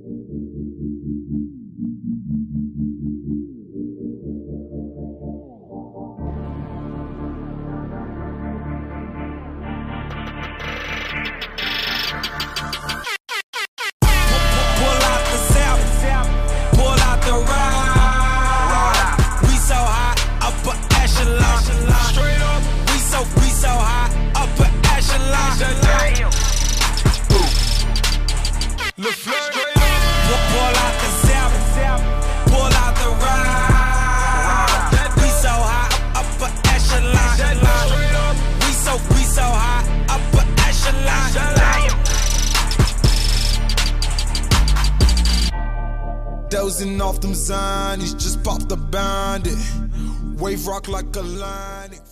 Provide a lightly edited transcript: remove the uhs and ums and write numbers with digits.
Upper Echelon, straight up. We so high, Upper Echelon. Le fleur, pull out the zap, pull out the ride. We so high, Upper Echelon. Straight up. We so high, Upper Echelon. Dozing off them zonies, just popped the bandit. Wave rock like a line.